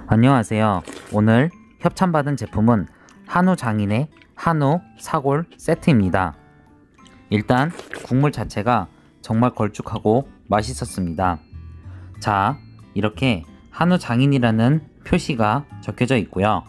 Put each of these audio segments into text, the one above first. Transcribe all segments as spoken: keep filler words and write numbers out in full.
안녕하세요. 오늘 협찬받은 제품은 한우 장인의 한우 사골 세트입니다. 일단 국물 자체가 정말 걸쭉하고 맛있었습니다. 자, 이렇게 한우 장인이라는 표시가 적혀져 있고요.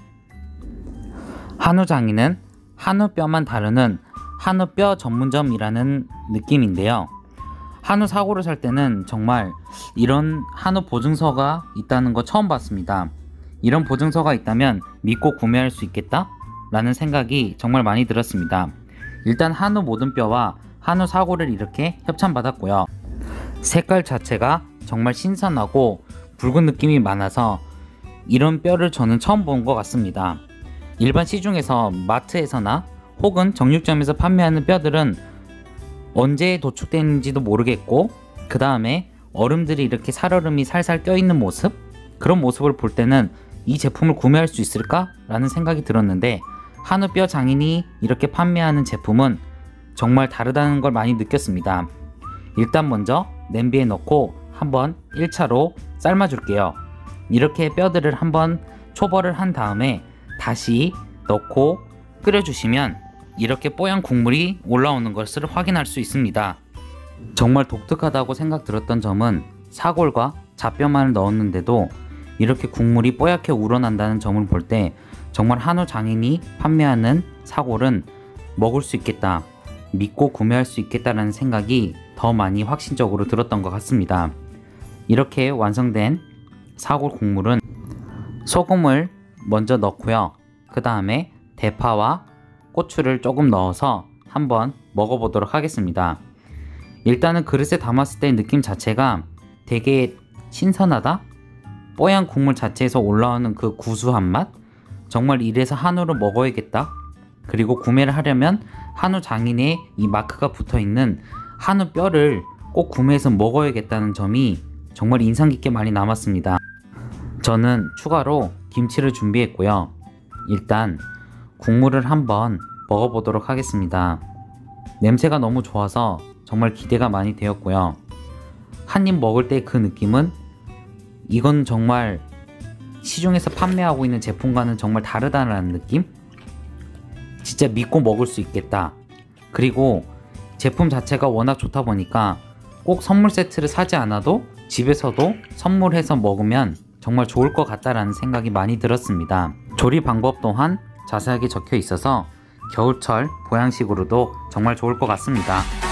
한우 장인은 한우 뼈만 다루는 한우 뼈 전문점이라는 느낌인데요. 한우 사고를 살 때는 정말 이런 한우 보증서가 있다는 거 처음 봤습니다. 이런 보증서가 있다면 믿고 구매할 수 있겠다? 라는 생각이 정말 많이 들었습니다. 일단 한우 모든 뼈와 한우 사고를 이렇게 협찬받았고요. 색깔 자체가 정말 신선하고 붉은 느낌이 많아서 이런 뼈를 저는 처음 본 것 같습니다. 일반 시중에서 마트에서나 혹은 정육점에서 판매하는 뼈들은 언제 도축됐는지도 모르겠고, 그 다음에 얼음들이 이렇게 살얼음이 살살 껴있는 모습, 그런 모습을 볼 때는 이 제품을 구매할 수 있을까? 라는 생각이 들었는데, 한우뼈 장인이 이렇게 판매하는 제품은 정말 다르다는 걸 많이 느꼈습니다. 일단 먼저 냄비에 넣고 한번 일 차로 삶아 줄게요. 이렇게 뼈들을 한번 초벌을 한 다음에 다시 넣고 끓여 주시면 이렇게 뽀얀 국물이 올라오는 것을 확인할 수 있습니다. 정말 독특하다고 생각 들었던 점은 사골과 잡뼈만을 넣었는데도 이렇게 국물이 뽀얗게 우러난다는 점을 볼 때 정말 한우 장인이 판매하는 사골은 먹을 수 있겠다, 믿고 구매할 수 있겠다라는 생각이 더 많이 확신적으로 들었던 것 같습니다. 이렇게 완성된 사골 국물은 소금을 먼저 넣고요. 그 다음에 대파와 고추를 조금 넣어서 한번 먹어보도록 하겠습니다. 일단은 그릇에 담았을 때 느낌 자체가 되게 신선하다? 뽀얀 국물 자체에서 올라오는 그 구수한 맛? 정말 이래서 한우를 먹어야겠다? 그리고 구매를 하려면 한우 장인의 이 마크가 붙어있는 한우 뼈를 꼭 구매해서 먹어야겠다는 점이 정말 인상 깊게 많이 남았습니다. 저는 추가로 김치를 준비했고요. 일단 국물을 한번 먹어보도록 하겠습니다. 냄새가 너무 좋아서 정말 기대가 많이 되었고요. 한 입 먹을 때 그 느낌은 이건 정말 시중에서 판매하고 있는 제품과는 정말 다르다는 느낌? 진짜 믿고 먹을 수 있겠다. 그리고 제품 자체가 워낙 좋다 보니까 꼭 선물 세트를 사지 않아도 집에서도 선물해서 먹으면 정말 좋을 것 같다라는 생각이 많이 들었습니다. 조리 방법 또한 자세하게 적혀 있어서 겨울철 보양식으로도 정말 좋을 것 같습니다.